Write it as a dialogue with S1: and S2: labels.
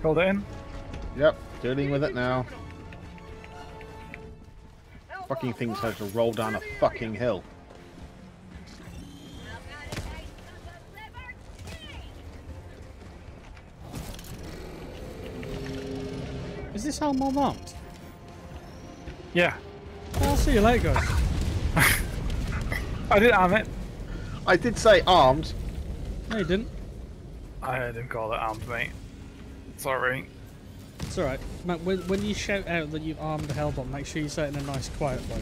S1: Called it in.
S2: Yep, dealing with it now. Fucking thing decided to roll down a fucking hill.
S3: Is this how I'm armed?
S1: Yeah.
S3: I'll see you later, guys.
S1: I didn't arm it.
S2: I did say armed.
S3: No, you didn't.
S1: I didn't call it armed, mate. Sorry.
S3: It's alright. Matt, when you shout out that you've armed the Hellbot, make sure you say it in a nice, quiet way.